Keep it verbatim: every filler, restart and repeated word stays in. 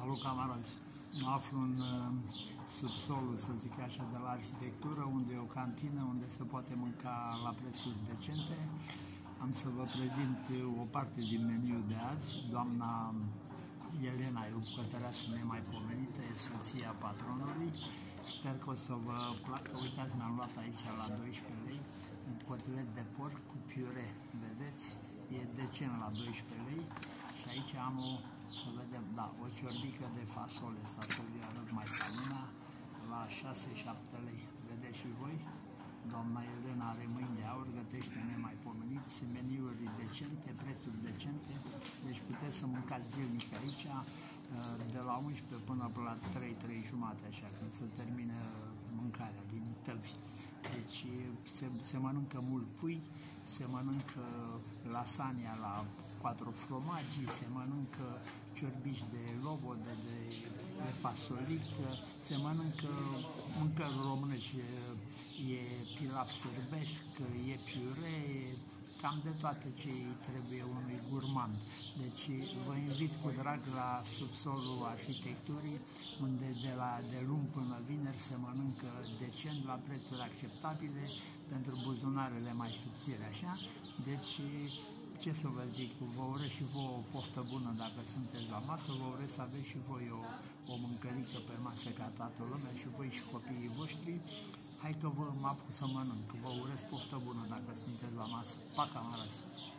Salut, camarazi! Mă aflu în subsolul, să zic așa, de la arhitectură, unde e o cantină, unde se poate mânca la prețuri decente. Am să vă prezint o parte din meniul de azi. Doamna Elena e o bucătăreasă nemaipomenită, e soția patronului. Sper că o să vă placă. Uitați, mi-am luat aici la doisprezece lei un cotlet de porc cu piure, vedeți? E decent la doisprezece lei. Și aici am o, să vedem, da, o ciorbică de fasole, asta să vi arăt mai ca lumea, la șase șapte lei. Vedeți și voi? Doamna Elena are mâini de aur, gătește nemaipomenit, meniuri decente, prețuri decente, deci puteți să mâncați zilnic aici, de la unsprezece până la trei, trei jumate, așa, când se termină mâncarea din tăvi. Deci se, se mănâncă mult pui, se mănâncă lasagna la patru fromagi, se mănâncă ciorbici de lobode, de, de fasolică, se mănâncă mâncări românești, e pilaf sârbesc, e piure, cam de toate ce îi trebuie unui gurmand. Deci vă invit cu drag la subsolul arhitecturii, unde de, la, de luni până vineri se mănâncă decent, la prețuri acceptabile, pentru buzunarele mai subțire, așa. Deci, ce să vă zic, vă urez și vouă o poftă bună dacă sunteți la masă, vă urez să aveți și voi o, o mâncărică pe masă ca toată lumea, și voi și copiii voștri. Hai că vă mă apuc să mănânc, vă urez poftă bună dacă sunteți la masă. Pa, camarazi!